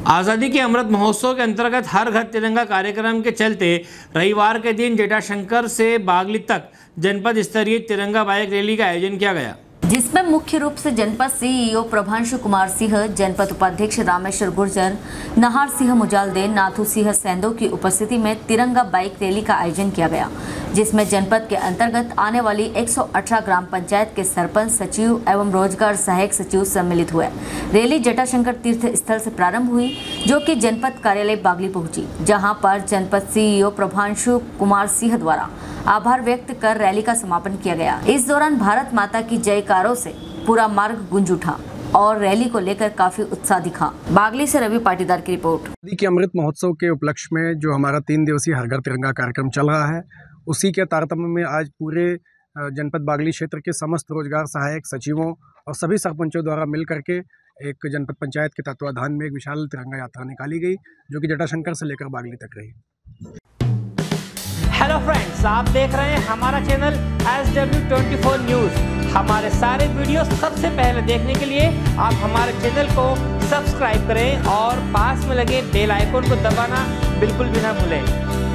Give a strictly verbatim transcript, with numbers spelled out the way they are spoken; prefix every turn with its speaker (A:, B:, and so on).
A: आज़ादी के अमृत महोत्सव के अंतर्गत हर घर तिरंगा कार्यक्रम के चलते रविवार के दिन जटाशंकर से बागली तक जनपद स्तरीय तिरंगा बाइक रैली का आयोजन किया गया,
B: जिसमें मुख्य रूप से जनपद सीईओ प्रभांशु कुमार सिंह, जनपद उपाध्यक्ष रामेश्वर गुर्जर, नहार सिंह मुजालदे, नाथू सिंह सेंधो की उपस्थिति में तिरंगा बाइक रैली का आयोजन किया गया, जिसमें जनपद के अंतर्गत आने वाली एक सौ अठारह ग्राम पंचायत के सरपंच, सचिव एवं रोजगार सहायक सचिव सम्मिलित हुए। रैली जटाशंकर तीर्थ स्थल से प्रारंभ हुई, जो कि जनपद कार्यालय बागली पहुंची, जहां पर जनपद सीईओ प्रभांशु कुमार सिंह द्वारा आभार व्यक्त कर रैली का समापन किया गया। इस दौरान भारत माता की जयकारों से पूरा मार्ग गूंज उठा और रैली को लेकर काफी उत्साह दिखा। बागली से रवि पाटीदार की रिपोर्ट।
C: आज़ादी के अमृत महोत्सव के उपलक्ष्य में जो हमारा तीन दिवसीय हर घर तिरंगा कार्यक्रम चल रहा है, उसी के तारतम्य में आज पूरे जनपद बागली क्षेत्र के समस्त रोजगार सहायक सचिवों और सभी सरपंचों द्वारा मिल करके एक जनपद पंचायत के तत्वाधान में एक विशाल तिरंगा यात्रा निकाली गई, जो कि जटाशंकर से लेकर बागली तक रही।
A: हेलो फ्रेंड्स, आप देख रहे हैं हमारा channel S W twenty four news. हमारे सारे वीडियो सबसे पहले देखने के लिए आप हमारे चैनल को सब्सक्राइब करें और पास में लगे बेल आइकन को दबाना बिल्कुल भी ना भूलें।